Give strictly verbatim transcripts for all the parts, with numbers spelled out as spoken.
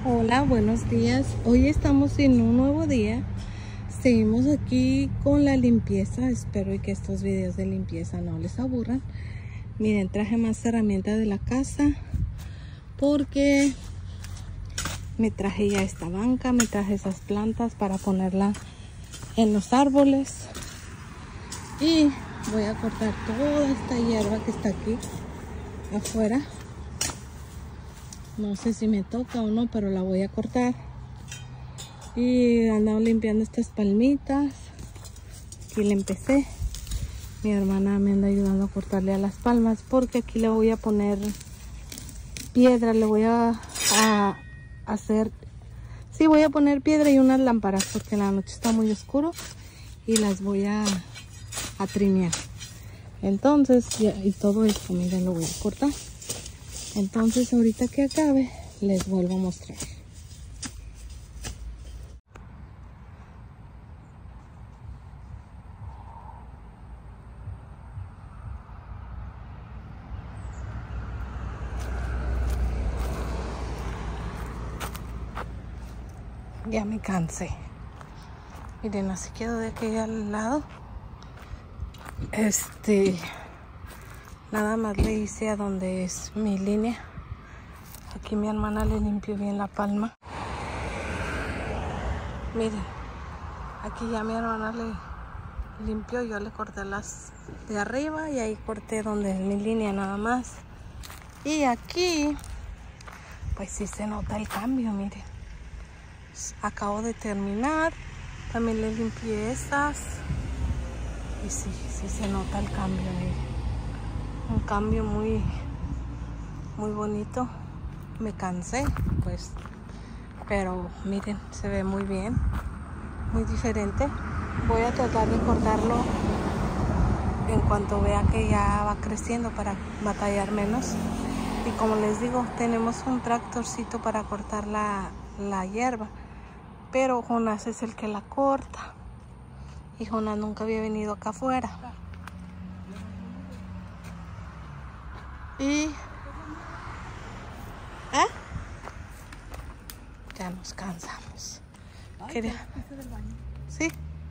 Hola, buenos días. Hoy estamos en un nuevo día. Seguimos aquí con la limpieza. Espero que estos videos de limpieza no les aburran. Miren, traje más herramientas de la casa porque me traje ya esta banca, me traje esas plantas para ponerla en los árboles. Y voy a cortar toda esta hierba que está aquí afuera. No sé si me toca o no, pero la voy a cortar. Y andaba limpiando estas palmitas. Aquí le empecé. Mi hermana me anda ayudando a cortarle a las palmas porque aquí le voy a poner piedra. Le voy a, a hacer... Sí, voy a poner piedra y unas lámparas porque en la noche está muy oscuro. Y las voy a, a trimear. Entonces, ya, y todo esto, miren, lo voy a cortar. Entonces ahorita que acabe les vuelvo a mostrar. Ya me cansé. Miren, así quedó de aquel lado. Este... Nada más le hice a donde es mi línea. Aquí mi hermana le limpió bien la palma. Miren, aquí ya mi hermana le limpió. Yo le corté las de arriba y ahí corté donde es mi línea nada más. Y aquí, pues sí se nota el cambio, miren. Acabo de terminar. También le limpié estas. Y sí, sí se nota el cambio, miren. Un cambio muy muy bonito. Me cansé pues, pero miren, se ve muy bien, muy diferente. Voy a tratar de cortarlo en cuanto vea que ya va creciendo para batallar menos. Y como les digo, tenemos un tractorcito para cortar la, la hierba, pero Jonás es el que la corta y Jonás nunca había venido acá afuera. Y ¿eh? Ya nos cansamos. Quería, sí,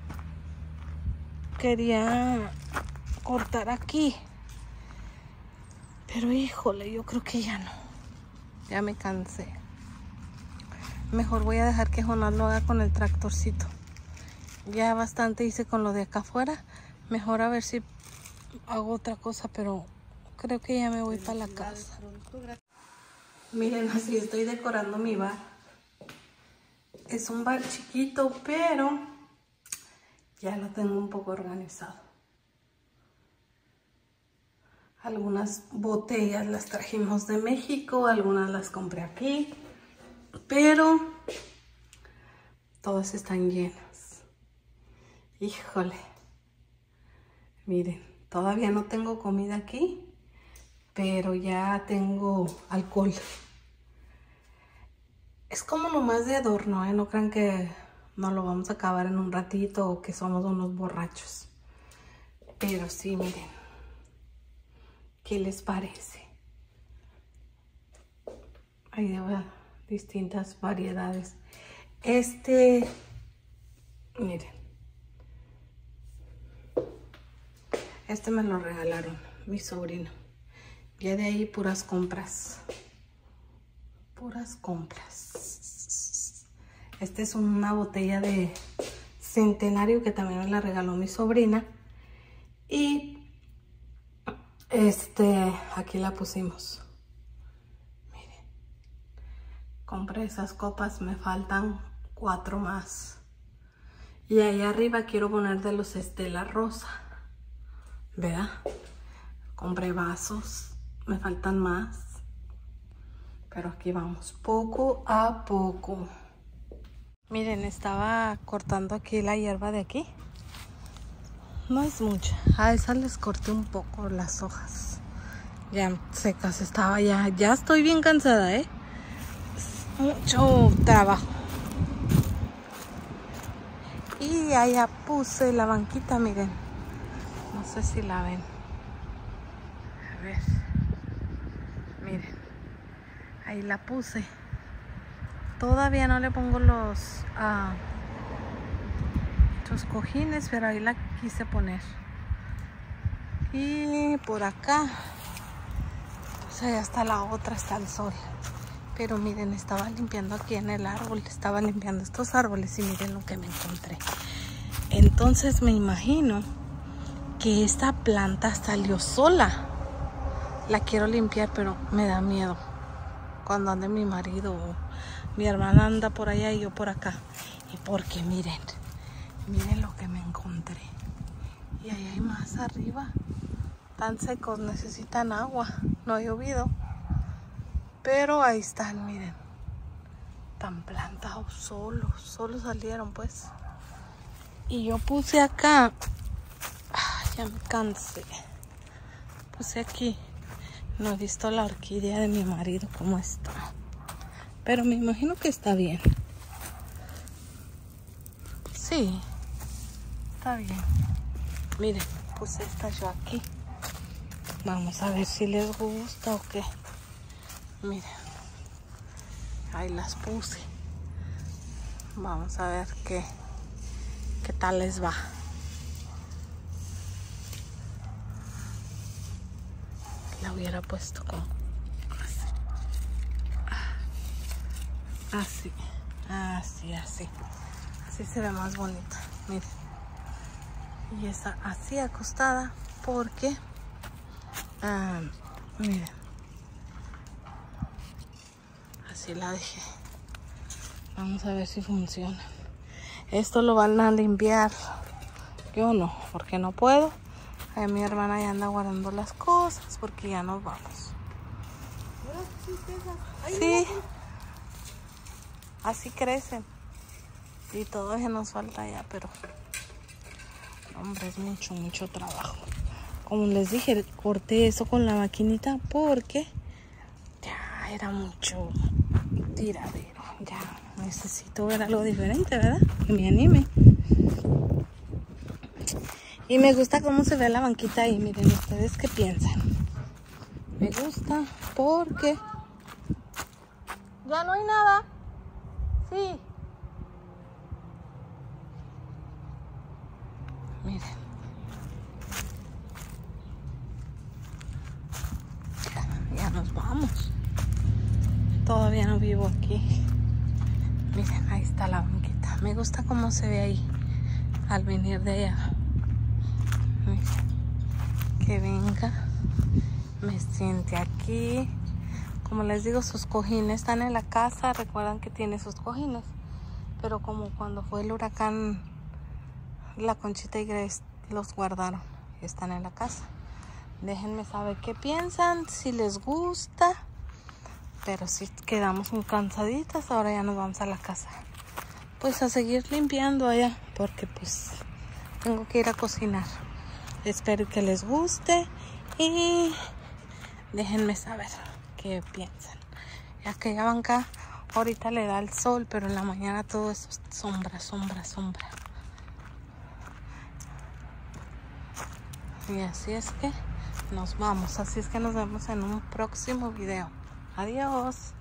quería cortar aquí, pero híjole, yo creo que ya no. Ya me cansé. Mejor voy a dejar que Jonás lo haga con el tractorcito. Ya bastante hice con lo de acá afuera. Mejor a ver si hago otra cosa, pero creo que ya me voy para la casa. Miren, así estoy decorando mi bar. Es un bar chiquito, pero ya lo tengo un poco organizado. Algunas botellas las trajimos de México, algunas las compré aquí, pero todas están llenas. Híjole. Miren, todavía no tengo comida aquí, pero ya tengo alcohol. Es como nomás de adorno, ¿eh? No crean que no lo vamos a acabar en un ratito o que somos unos borrachos. Pero sí, miren. ¿Qué les parece? Hay de distintas variedades. Este, miren. Este me lo regalaron mi sobrino. Ya de ahí puras compras. Puras compras. Esta es una botella de Centenario que también me la regaló mi sobrina. Y este, aquí la pusimos. Miren. Compré esas copas, me faltan cuatro más. Y ahí arriba quiero poner de los Estela Rosa. ¿Verdad? Compré vasos, me faltan más. Pero aquí vamos, poco a poco. Miren, estaba cortando aquí la hierba de aquí. No es mucha. A esa les corté un poco las hojas. Ya secas estaba ya. Ya estoy bien cansada, ¿eh? Es mucho trabajo. Y allá puse la banquita, miren. No sé si la ven. A ver. Miren. Ahí la puse. Todavía no le pongo los, uh, los cojines, pero ahí la quise poner. Y por acá, pues allá está la otra, está el sol. Pero miren, estaba limpiando aquí en el árbol, estaba limpiando estos árboles y miren lo que me encontré. Entonces me imagino que esta planta salió sola. La quiero limpiar, pero me da miedo cuando ande mi marido o mi hermana anda por allá y yo por acá. Y porque miren, miren lo que me encontré. Y ahí hay más arriba. Tan secos, necesitan agua. No ha llovido. Pero ahí están, miren. Tan plantados solos. Solos salieron, pues. Y yo puse acá. Ah, ya me cansé. Puse aquí. No he visto la orquídea de mi marido cómo está. Pero me imagino que está bien. Sí. Está bien. Miren, puse esta yo aquí. Vamos a ver si les gusta o qué. Miren, ahí las puse. Vamos a ver qué, qué tal les va. La hubiera puesto como así, así, así. Así se ve más bonita. Miren. Y esa así acostada porque, ah, miren. Así la dejé. Vamos a ver si funciona. Esto lo van a limpiar. Yo no, porque no puedo. Ahí mi hermana ya anda guardando las cosas porque ya nos vamos. Sí. Así crecen. Y todo eso nos falta ya, pero hombre, es mucho, mucho trabajo. Como les dije, corté eso con la maquinita porque ya era mucho tiradero. Ya necesito ver algo diferente, ¿verdad? Que me anime. Y me gusta cómo se ve la banquita ahí. Miren ustedes qué piensan. Me gusta porque ya no hay nada. Sí. Miren. Ya, ya nos vamos. Todavía no vivo aquí. Miren, ahí está la banquita. Me gusta cómo se ve ahí al venir de allá. Miren, que venga, me siente aquí. Como les digo, sus cojines están en la casa. Recuerdan que tiene sus cojines. Pero como cuando fue el huracán, la Conchita y Grace los guardaron. Están en la casa. Déjenme saber qué piensan, si les gusta. Pero si quedamos muy cansaditas, ahora ya nos vamos a la casa. Pues a seguir limpiando allá, porque pues tengo que ir a cocinar. Espero que les guste y déjenme saber qué piensan. Ya que ya van acá, ahorita le da el sol, pero en la mañana todo es sombra, sombra, sombra. Y así es que nos vamos. Así es que nos vemos en un próximo video. Adiós.